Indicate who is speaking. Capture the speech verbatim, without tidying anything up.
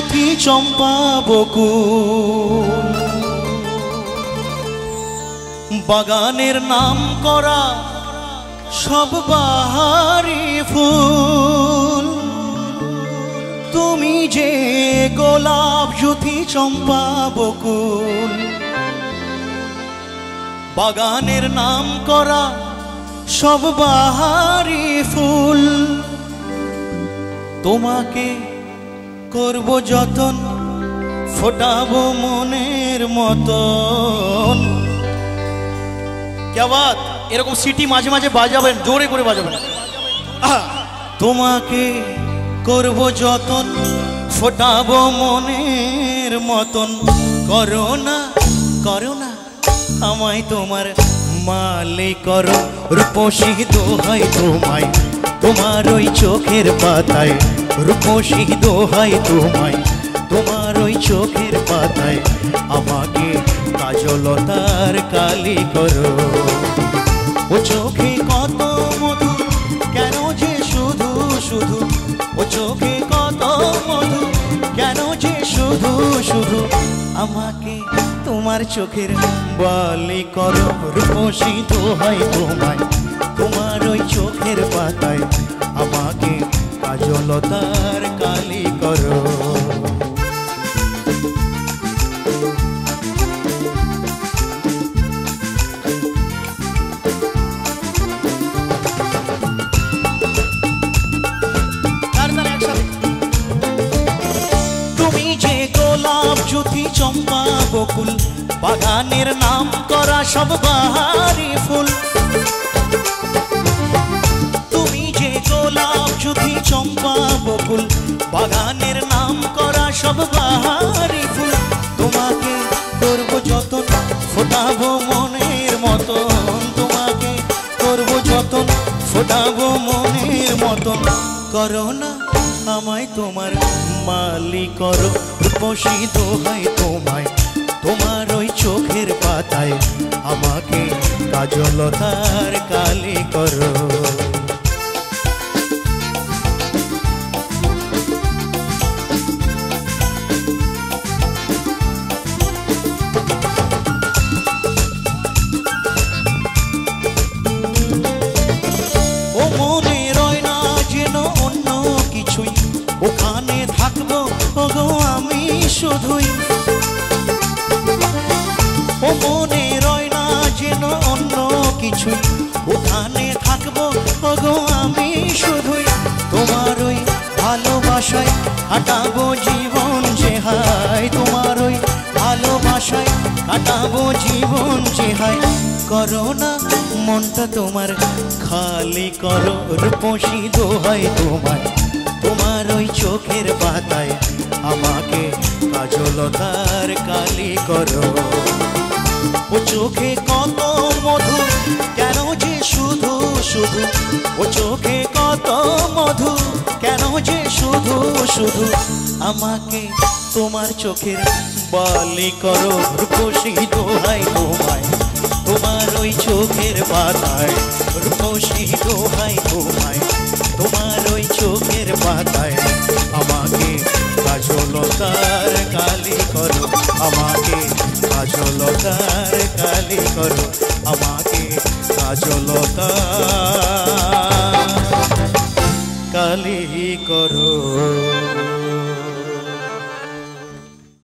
Speaker 1: জ্যোতি চম্পা বকুল, বাগানের নাম করা সব বাহারি ফুল। তুমি যে গোলাপ জ্যোতি চম্পা বকুল, বাগানের নাম করা সব বাহারি ফুল। তোমাকে করব যতন, ফোটাবো মনের মতন। क्या बात, এরকম সিটি মাঝে মাঝে বাজাবেন, জোরে করে বাজাবেন। তোমাকে করব যতন, ফোটাবো মনের মতন। করো না করো না আমায় তোমার মালিক করো, রূপসী দোহাই তোমায় তোমার ওই চোখের পাতায়, রূপসী দোহাই তোমায় তোমার ওই চোখের পাতায়। আমাকে কাজলতার কালি করো, ও চোখে কত মধু কেন যে শুধু শুধু, ও চোখে কত মধু কেন যে শুধু শুধু। আমাকে তোমার চোখের বালি করো, রূপসী দোহাই তোমায় তোমার ওই চোখের পাতায়। আমাকে কাজলতার কালি করো। জ্যোতি চম্পা বকুল, বাগানের নাম করা সব বাহারি ফুল। তুমি যে গোলাপ জ্যোতি চম্পা বকুল, বাগানের নাম করা সব বাহারি ফুল। তোমাকে করব যতন, ফোটাবো মনের মতন। তোমাকে করব যতন, ফোটাবো মনের মতন। করো না আমায় তোমার মালিক করো, রূপসী দোহাই তোমায় তোমার ওই চোখের পাতায়। আমাকে কাজলতার কালি করো। ও মনে রয় না যেন অন্য কিছুই, ওখানে থাকবো ওগো আমি শুধুই। ও মনে রয় না যেন অন্য কিছুই, ওখানে থাকবো ওগো আমি শুধুই। তোমার ওই ভালোবাসায় কাটাবো জীবন যে হায়, তোমার ওই ভালোবাসায় কাটাবো জীবন যে হায়। করো না মনটা তোমার খালি করো, রূপসী দোহাই তোমায় তোমার ওই চোখের পাতায়। আমাকে কাজলতার কালি করো, ও চোখে কত মধু কেন যে শুধু শুধু, ও চোখে কত মধু কেন যে শুধু শুধু। আমাকে তোমার চোখের বালি করো, রূপসী দোহাই তোমায় তোমার ওই চোখের পাতায়। রূপসী দোহাই তোমায় তোমার ওই চোখের পাতায়। আমাকে কাজলতার কালি করো, আমাকে কাজলতার কালি করো।